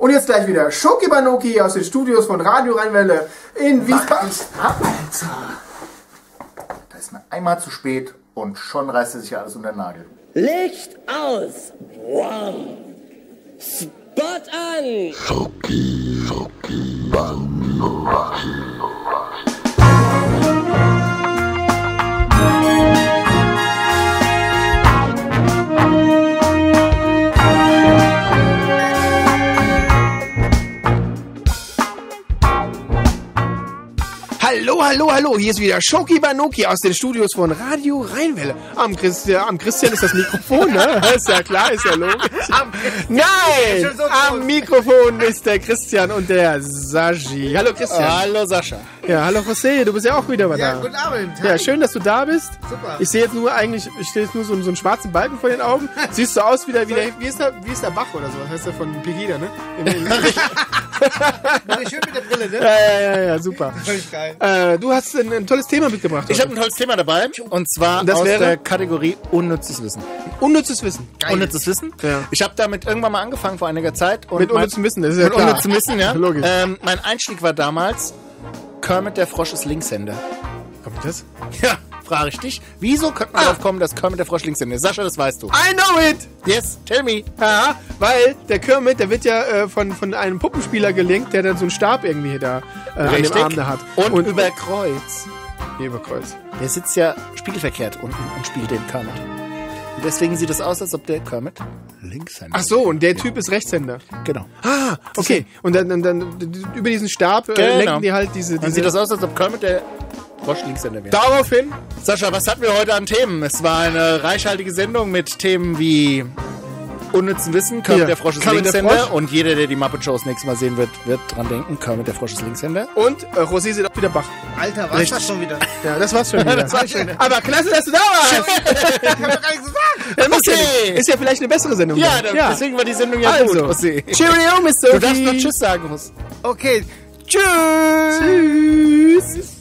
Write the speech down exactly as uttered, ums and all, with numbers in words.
Und jetzt gleich wieder Schoki Banoki aus den Studios von Radio Rheinwelle in Wiesbaden. Alter. Da ist man einmal zu spät und schon reißt er sich alles unter den Nagel. Licht aus! One. Spot an! Schoki, Schoki Banoki. Hallo, hallo, hallo, hier ist wieder Schoki Banoki aus den Studios von Radio Rheinwelle. Am Christian, am Christian ist das Mikrofon, ne? Ist ja klar, ist ja logisch. Nein, am Mikrofon ist der Christian und der Saji. Hallo Christian. Hallo Sascha. Ja, hallo José, du bist ja auch wieder mal Ja, da. guten Abend. Ja, schön, dass du da bist. Super. Ich sehe jetzt nur eigentlich, ich sehe jetzt nur so, so einen schwarzen Balken vor den Augen. Siehst du aus wie der, wie der, wie ist der, wie ist der Bach oder so? Das heißt der von Pegida, ne? Schön mit der Brille, ne? Ja, ja, ja, ja, super. Völlig geil. Äh, du hast ein, ein tolles Thema mitgebracht. Ich habe ein tolles Thema dabei und zwar Und das aus wäre? der Kategorie unnützes Wissen. unnützes Wissen. Unnützes Wissen? Ja. Ich habe damit irgendwann mal angefangen vor einiger Zeit. Und Mit mein- unnützem Wissen, das ist ja Mit klar. unnützem Wissen, ja. Logisch. Ähm, mein Einstieg war damals, Kermit der Frosch ist Linkshänder. Kommt das? Ja, frage ich dich. Wieso könnte man Ah. darauf kommen, dass Kermit der Frosch Linkshänder ist? Sascha, das weißt du. I know it! Yes, tell me. Ja, weil der Kermit, der wird ja äh, von, von einem Puppenspieler gelenkt, der dann so einen Stab irgendwie da äh, an dem Arm da hat. Und, über Kreuz. Nee, über Kreuz. Der sitzt ja spiegelverkehrt unten und spielt den Kermit. Und deswegen sieht es aus, als ob der Kermit Linkshänder Ach so, und der Typ ist Rechtshänder. ist. Genau. Ah, okay. Und dann, dann, dann über diesen Stab äh, Genau. lenken die halt diese... Dann diese sieht das aus, als ob Kermit der Frosch Linkshänder wäre. Daraufhin... Sascha, was hatten wir heute an Themen? Es war eine reichhaltige Sendung mit Themen wie unnützen Wissen, Kermit Ja, der Frosch ist Kermit der Linkshänder Frosch. und jeder, der die Muppet Shows nächstes Mal sehen wird, wird dran denken, Kermit der Frosch ist Linkshänder. Und äh, Rosé sieht auch wieder Bach. Alter, was ist das schon wieder? Ja, das war's schon wieder. Das war's schon. Aber klasse, dass du da warst. Ich hab doch gar nichts gesagt. Das muss ja Okay. nicht- ist ja vielleicht eine bessere Sendung. Ja, dann. da- deswegen war die Sendung ja Also, gut. Ossi. Cheerio, Mister Du darfst noch Tschüss sagen, Russ. Okay. Tschüss.